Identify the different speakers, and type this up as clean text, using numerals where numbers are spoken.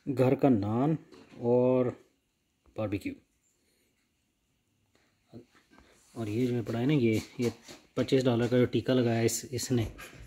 Speaker 1: घर का नान और बारबेक्यू। और ये जो है पड़ा है ना, ये $25 का जो टीका लगाया इसने,